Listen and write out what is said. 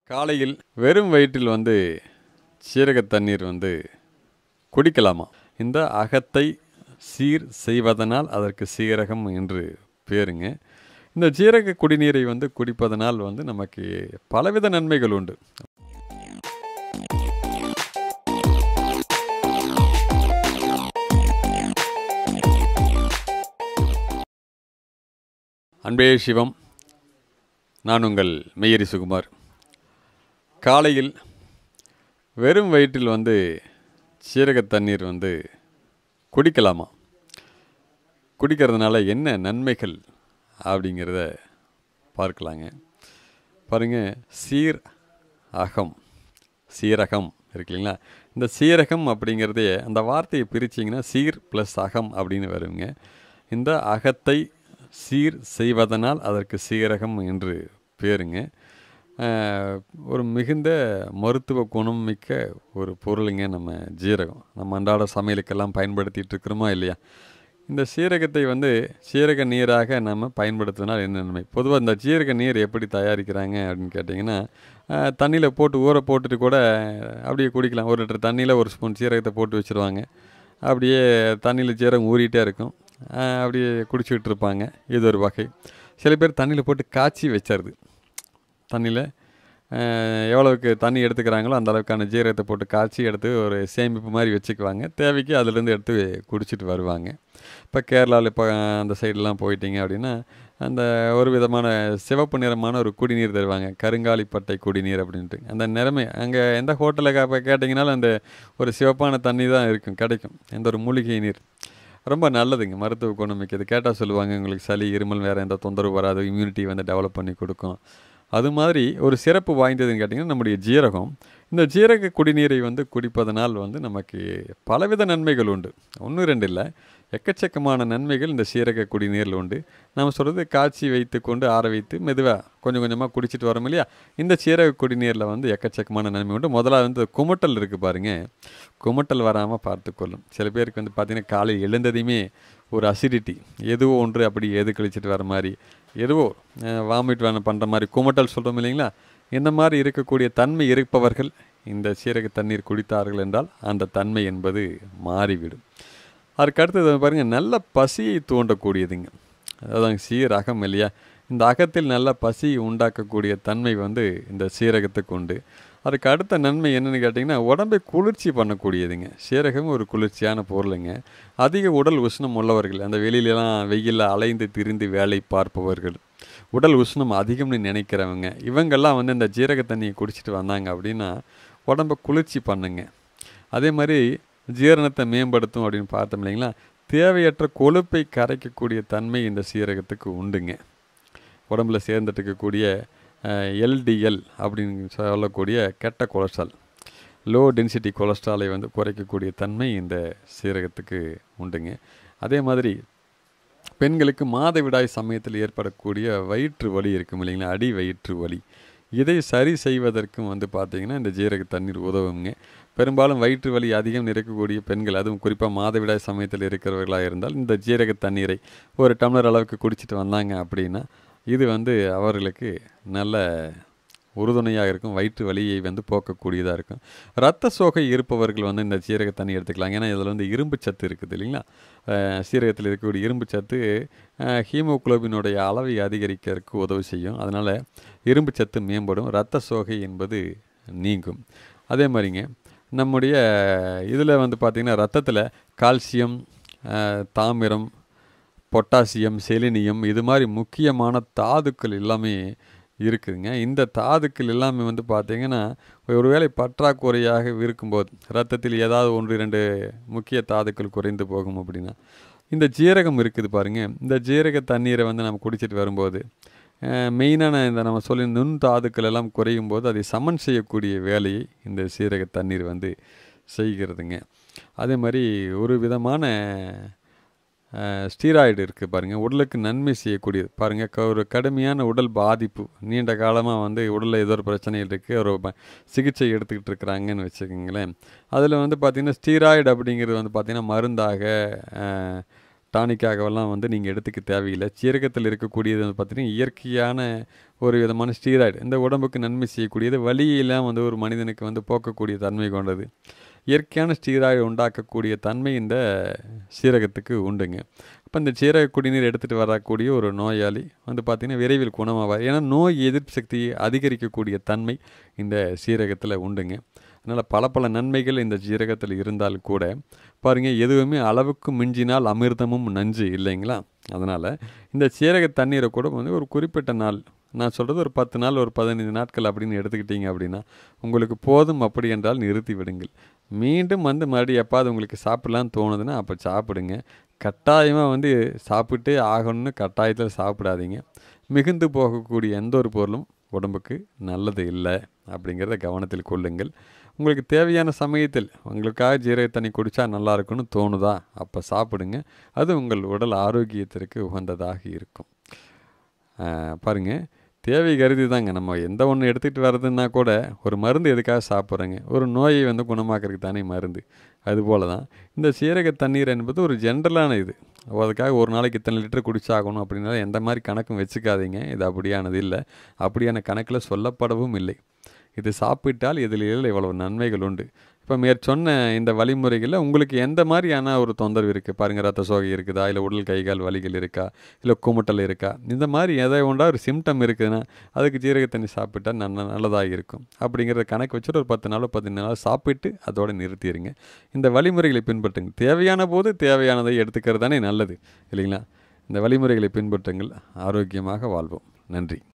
காலையில் வெறும் வயிற்றில் சீரக தண்ணீர் குடிக்கலாமா? இந்த அகத்தை சீர் செய்வதனால் அதற்கு சீரகம் என்று பேருங்க. இந்த சீரக குடிநீரை குடிப்பதனால் நமக்கு பலவித நன்மைகள் உண்டு. அன்பே சிவம். நான் உங்கள் மெய்யரி சுகுமார். காலையில் வெறும் வயிற்றில் சீரக தண்ணீர் குடிக்கலாமா? குடிக்கிறதுனால என்ன நன்மைகள் அப்படிங்கிறத பார்க்கலாங்க. பாருங்கள், சீரகம் இருக்கு இல்லைங்களா? இந்த சீரகம் அப்படிங்கிறதே அந்த வார்த்தையை பிரிச்சிங்கன்னா சீர் ப்ளஸ் அகம் அப்படின்னு வருங்க. இந்த அகத்தை சீர் செய்வதனால் அதற்கு சீரகம் என்று பேருங்க. ஒரு மிகுந்த மருத்துவ குணம் மிக்க ஒரு பொருளுங்க நம்ம ஜீரகம். நம்ம அன்றாட சமையலுக்கெல்லாம் பயன்படுத்திகிட்டு இருக்கிறோமா இல்லையா? இந்த சீரகத்தை சீரக நீராக நம்ம பயன்படுத்தினால் என்ன நன்மை? பொதுவாக இந்த சீரக நீர் எப்படி தயாரிக்கிறாங்க அப்படின்னு கேட்டிங்கன்னா, தண்ணியில் போட்டு ஊற போட்டுட்டு கூட அப்படியே குடிக்கலாம். 1 லிட்டர் தண்ணியில் 1 ஸ்பூன் சீரகத்தை போட்டு வச்சுருவாங்க. அப்படியே தண்ணியில் சீரகம் ஊறிட்டே இருக்கும். அப்படியே குடிச்சிக்கிட்டு இருப்பாங்க. இது ஒரு வகை. சில பேர் தண்ணியில் போட்டு காய்ச்சி வச்சிருது. தண்ணியில் எவ்வளவுக்கு தண்ணி எடுத்துக்கிறாங்களோ அந்த அளவுக்கான ஜீரகத்தை போட்டு காய்ச்சி எடுத்து ஒரு சேமிப்பு மாதிரி வச்சுக்குவாங்க. தேவைக்கு அதிலேருந்து எடுத்து குடிச்சிட்டு வருவாங்க. இப்போ கேரளாவில் இப்போ அந்த சைடெலாம் போயிட்டீங்க அப்படின்னா, அந்த ஒரு விதமான சிவப்பு நிறமான ஒரு குடிநீர் தருவாங்க. கருங்காலிப்பட்டை குடிநீர் அப்படின்ட்டு. அந்த நிறமே அங்கே எந்த ஹோட்டலுக்கு இப்போ கேட்டிங்கனாலும் அந்த ஒரு சிவப்பான தண்ணி தான் கிடைக்கும். எந்த ஒரு மூலிகை நீர் ரொம்ப நல்லதுங்க. மருத்துவ குணம் மிக்கது. கேட்டால் சொல்லுவாங்க, உங்களுக்கு சளி இருமல் வேறு எந்த தொந்தரவு வராது, இம்யூனிட்டி டெவலப் பண்ணி கொடுக்கும். அது மாதிரி ஒரு சிறப்பு வாய்ந்ததுன்னு கேட்டிங்கன்னா நம்முடைய ஜீரகம். இந்த ஜீரக குடிநீரை குடிப்பதனால் நமக்கு பலவித நன்மைகள் உண்டு. 1 2 இல்லை, எக்கச்சக்கமான நன்மைகள் இந்த சீரக குடிநீரில் உண்டு. நம்ம சொல்கிறது காய்ச்சி வைத்து கொண்டு ஆற வைத்து மெதுவாக கொஞ்சம் கொஞ்சமாக குடிச்சிட்டு வரோம் இல்லையா? இந்த சீரக குடிநீரில் எக்கச்சக்கமான நன்மை உண்டு. முதலாக குமட்டல் இருக்குது பாருங்கள். குமட்டல் வராமல் பார்த்துக்கொள்ளும். சில பேருக்கு பார்த்திங்கன்னா காலையில் எழுந்ததையுமே ஒரு அசிடிட்டி எதுவோ ஒன்று அப்படி எது கழிச்சிட்டு வர மாதிரி, எதுவோ வாமிட் பண்ணுற மாதிரி குமட்டல் சொல்கிறோம் இல்லைங்களா? இந்த மாதிரி இருக்கக்கூடிய தன்மை இருப்பவர்கள் இந்த சீரக தண்ணீர் குடித்தார்கள் என்றால் அந்த தன்மை என்பது மாறிவிடும். அதுக்கு அடுத்தது பாருங்கள், நல்ல பசியை தூண்டக்கூடியதுங்க. அதான் சீரகம் இல்லையா? இந்த அகத்தில் நல்ல பசி உண்டாக்கக்கூடிய தன்மை இந்த சீரகத்துக்கு உண்டு. அதுக்கு அடுத்த நன்மை என்னென்னு கேட்டிங்கன்னா, உடம்பை குளிர்ச்சி பண்ணக்கூடியதுங்க. சீரகம் ஒரு குளிர்ச்சியான பொருளுங்க. அதிக உடல் உஷ்ணம் உள்ளவர்கள், அந்த வெளியிலலாம் வெயிலில் அலைந்து திரிந்து வேலை பார்ப்பவர்கள், உடல் உஷ்ணம் அதிகம்னு நினைக்கிறவங்க, இவங்கெல்லாம் இந்த ஜீரக தண்ணியை குடிச்சிட்டு வந்தாங்க அப்படின்னா உடம்பை குளிர்ச்சி பண்ணுங்க. அதே மாதிரி ஜீரணத்தை மேம்படுத்தும் அப்படின்னு பார்த்தோம் இல்லைங்களா? தேவையற்ற கொழுப்பை கரைக்கக்கூடிய தன்மை இந்த சீரகத்துக்கு உண்டுங்க. உடம்பில் சேர்ந்துட்டு இருக்கக்கூடிய எல்டிஎல் அப்படின்னு சொல்லக்கூடிய கெட்ட கொலஸ்ட்ரால், லோ டென்சிட்டி கொலஸ்ட்ராலை குறைக்கக்கூடிய தன்மை இந்த சீரகத்துக்கு உண்டுங்க. அதே மாதிரி பெண்களுக்கு மாதவிடாய் சமயத்தில் ஏற்படக்கூடிய வயிற்று வலி இருக்கும் இல்லைங்களா? அடி வயிற்று வலி, இதை சரி செய்வதற்கும் பார்த்திங்கன்னா இந்த ஜீரக தண்ணீர் உதவுங்க. பெரும்பாலும் வயிற்று வலி அதிகம் இருக்கக்கூடிய பெண்கள், அதுவும் குறிப்பாக மாதவிடாய் சமயத்தில் இருக்கிறவர்களாக இருந்தால் இந்த ஜீரக தண்ணீரை 1 டம்ளர் அளவுக்கு குடிச்சிட்டு வந்தாங்க அப்படின்னா இது அவர்களுக்கு நல்ல உறுதுணையாக இருக்கும். வயிற்று வலியை போக்கக்கூடியதாக இருக்கும். இரத்த சோகை இருப்பவர்கள் இந்த சீரக தண்ணி எடுத்துக்கலாங்க. ஏன்னா இதில் இரும்பு சத்து இருக்குது இல்லைங்களா? சீரகத்தில் இருக்கக்கூடிய இரும்பு சத்து ஹீமோகுளோபினுடைய அளவை அதிகரிக்கிறதுக்கு உதவி செய்யும். அதனால் இரும்பு சத்து மேம்படும், இரத்த சோகை என்பது நீங்கும். அதே மாதிரிங்க நம்முடைய இதில் பார்த்திங்கன்னா ரத்தத்தில் கால்சியம், தாமிரம், பொட்டாசியம், செலினியம் இது மாதிரி முக்கியமான தாதுக்கள் எல்லாமே இருக்குதுங்க. இந்த தாதுக்கள் எல்லாமே பார்த்திங்கன்னா ஒருவேளை பற்றாக்குறையாக இருக்கும்போது ரத்தத்தில் ஏதாவது 1 2 முக்கிய தாதுக்கள் குறைந்து போகும் அப்படின்னா இந்த ஜீரகம் இருக்குது பாருங்கள். இந்த ஜீரக தண்ணீரை நம்ம குடிச்சிட்டு வரும்போது மெயினான இந்த நம்ம சொல்லி நுண் தாதுக்கள் எல்லாம் குறையும் போது அதை சமன் செய்யக்கூடிய வேலையை இந்த சீரக தண்ணீர் செய்கிறதுங்க. அதே மாதிரி ஒரு விதமான ஸ்டீராய்டு இருக்குது பாருங்கள், உடலுக்கு நன்மை செய்யக்கூடியது பாருங்கள். ஒரு கடுமையான உடல் பாதிப்பு, நீண்ட காலமாக உடலில் ஏதோ ஒரு பிரச்சனைகள் இருக்குது, ஒரு சிகிச்சை எடுத்துக்கிட்டு இருக்கிறாங்கன்னு வச்சுக்கோங்களேன். அதில் பார்த்திங்கன்னா ஸ்டீராய்டு அப்படிங்கிறது பார்த்திங்கன்னா மருந்தாக டானிக்காகவெல்லாம் வந்து நீங்கள் எடுத்துக்க தேவையில்லை. சீரகத்தில் இருக்கக்கூடியது வந்து பார்த்திங்கன்னா இயற்கையான ஒரு விதமான ஸ்டீராய்டு. இந்த உடம்புக்கு நன்மை செய்யக்கூடியது, வலியெல்லாம் வந்து ஒரு மனிதனுக்கு வந்து போக்கக்கூடிய தன்மை கொண்டது. இயற்கையான ஸ்டீராய்டு உண்டாக்கக்கூடிய தன்மை இந்த சீரகத்துக்கு உண்டுங்க. அப்போ இந்த சீரக குடிநீர் எடுத்துகிட்டு வரக்கூடிய ஒரு நோயாளி வந்து பார்த்திங்கன்னா விரைவில் குணமாவார். ஏன்னா நோய் எதிர்ப்பு சக்தியை அதிகரிக்கக்கூடிய தன்மை இந்த சீரகத்தில் உண்டுங்க. அதனால் பல பல நன்மைகள் இந்த சீரகத்தில் இருந்தால் கூட பாருங்கள், எதுவுமே அளவுக்கு மிஞ்சினால் அமிர்தமும் நஞ்சு இல்லைங்களா? அதனால் இந்த சீரக தண்ணீரை கூட வந்து ஒரு குறிப்பிட்ட நாள், நான் சொல்கிறது ஒரு 10 நாள், ஒரு 15 நாட்கள் அப்படின்னு எடுத்துக்கிட்டீங்க அப்படின்னா உங்களுக்கு போதும். அப்படி என்றால் நிறுத்தி விடுங்கள். மீண்டும் வந்து மறுபடியும் எப்பாவது உங்களுக்கு சாப்பிட்லான்னு தோணுதுன்னா அப்போ சாப்பிடுங்க. கட்டாயமாக வந்து சாப்பிட்டே ஆகணும்னு கட்டாயத்தில் சாப்பிடாதீங்க. மிகுந்து போகக்கூடிய எந்த ஒரு பொருளும் உடம்புக்கு நல்லது இல்லை அப்படிங்கிறத கவனத்தில் கொள்ளுங்கள். உங்களுக்கு தேவையான சமயத்தில் உங்களுக்காக ஜீரக தண்ணி குடித்தா நல்லா இருக்குன்னு தோணுதா அப்போ சாப்பிடுங்க. அது உங்கள் உடல் ஆரோக்கியத்திற்கு உகந்ததாக இருக்கும். பாருங்கள், தேவை கருதி தாங்க நம்ம எந்த ஒன்று எடுத்துகிட்டு வர்றதுன்னா கூட ஒரு மருந்து எதுக்காக சாப்பிட்றோங்க? ஒரு நோயை வந்து குணமாக்கிறதுக்கு தானே மருந்து. அதுபோல் தான் இந்த சீரக தண்ணீர் என்பது ஒரு ஜென்ரலான இது. அதுக்காக ஒரு நாளைக்கு இத்தனை லிட்டர் குடிச்சாகணும் அப்படின்னால எந்த மாதிரி கணக்கும் வச்சுக்காதீங்க. இது அப்படியானது இல்லை. அப்படியான கணக்கில் சொல்லப்படவும் இல்லை. இது சாப்பிட்டால் இதில் இவ்வளவு நன்மைகள் உண்டு. இப்போ மேற்சொன்ன இந்த வழிமுறைகளில் உங்களுக்கு எந்த மாதிரியான ஒரு தொந்தரவு இருக்குது பாருங்கள். ரத்த சோகை இருக்குதா, இல்லை உடல் கைகால் வலிகள் இருக்கா, இல்லை குமட்டல் இருக்கா, இந்த மாதிரி எதை ஒன்றா ஒரு சிம்டம் இருக்குதுன்னா அதுக்கு ஜீரக தண்ணி சாப்பிட்டா நல்லதாக இருக்கும். அப்படிங்கிறத கணக்கு வச்சுட்டு ஒரு 10 நாளோ 15 நாளோ சாப்பிட்டு அதோடு நிறுத்திடுங்க. இந்த வழிமுறைகளை பின்பற்றுங்க. தேவையான போது தேவையானதை எடுத்துக்கிறது தானே நல்லது இல்லைங்களா? இந்த வழிமுறைகளை பின்பற்றுங்கள். ஆரோக்கியமாக வாழ்வோம். நன்றி.